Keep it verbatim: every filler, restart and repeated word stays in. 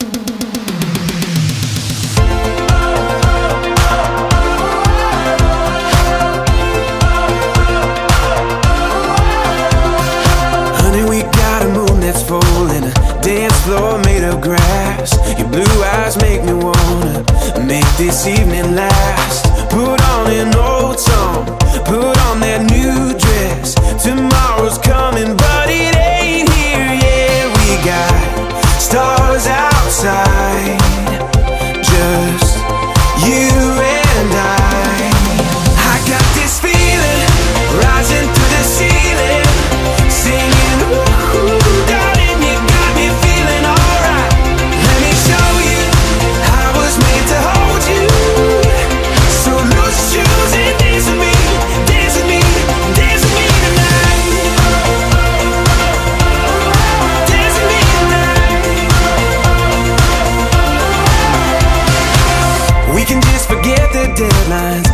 Dance floor made of grass. Your blue eyes make me wanna make this evening last. Put on an old song, put on that new dress. Tomorrow's coming but it ain't here yet. We got stars outside, just you and I. I got this feeling rising through the ceiling, singing ooh, darling, you got me feeling alright. Let me show you I was made to hold you. So loose shoes and dance with me, dance with me, dance with me tonight. Dance with me tonight. We can just forget the deadlines,